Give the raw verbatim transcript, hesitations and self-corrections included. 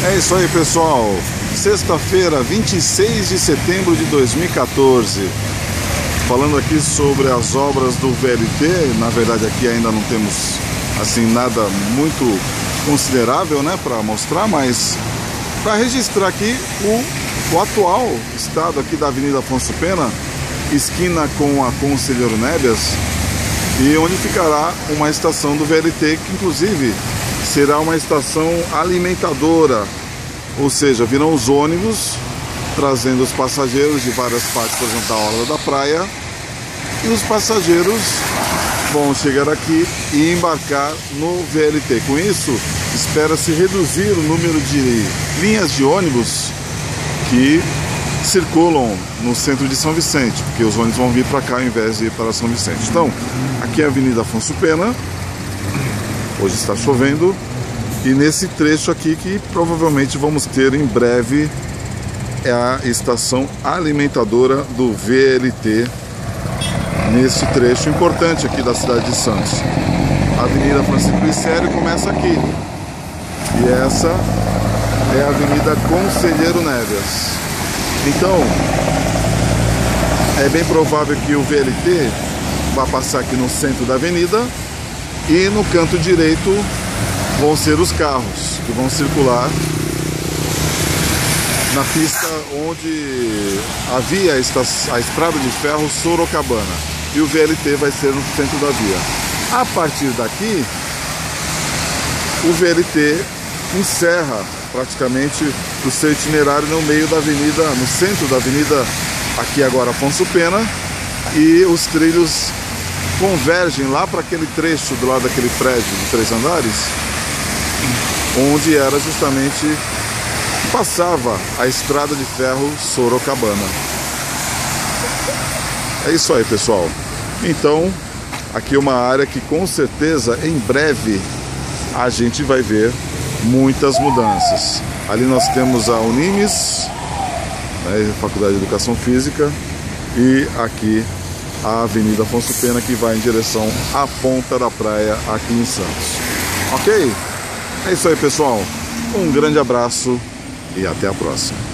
É isso aí, pessoal. Sexta-feira, vinte e seis de setembro de dois mil e quatorze. Falando aqui sobre as obras do V L T. Na verdade, aqui ainda não temos assim nada muito considerável, né, para mostrar, mas para registrar aqui o, o atual estado aqui da Avenida Afonso Pena, esquina com a Conselheiro Nebias, e onde ficará uma estação do V L T, que inclusive será uma estação alimentadora, ou seja, virão os ônibus trazendo os passageiros de várias partes, por exemplo, da orla da praia, e os passageiros vão chegar aqui e embarcar no V L T. Com isso, espera-se reduzir o número de linhas de ônibus que circulam no centro de São Vicente, porque os ônibus vão vir para cá ao invés de ir para São Vicente. Então, aqui é a Avenida Afonso Pena. Hoje está chovendo, e nesse trecho aqui que provavelmente vamos ter em breve é a estação alimentadora do V L T, nesse trecho importante aqui da cidade de Santos. A Avenida Francisco Glicério começa aqui, e essa é a Avenida Conselheiro Nebias. Então, é bem provável que o V L T vá passar aqui no centro da avenida, e no canto direito vão ser os carros que vão circular na pista onde havia a, a estrada de ferro Sorocabana, e o V L T vai ser no centro da via. A partir daqui, o V L T encerra praticamente o seu itinerário no meio da avenida, no centro da avenida, aqui agora Afonso Pena, e os trilhos convergem lá para aquele trecho do lado daquele prédio de três andares, onde era justamente passava a estrada de ferro Sorocabana. É isso aí, pessoal. Então, aqui é uma área que com certeza em breve a gente vai ver muitas mudanças. Ali nós temos a Unimes, né, Faculdade de Educação Física, e aqui a Avenida Afonso Pena, que vai em direção à Ponta da Praia aqui em Santos. Ok? É isso aí, pessoal. Um grande abraço e até a próxima.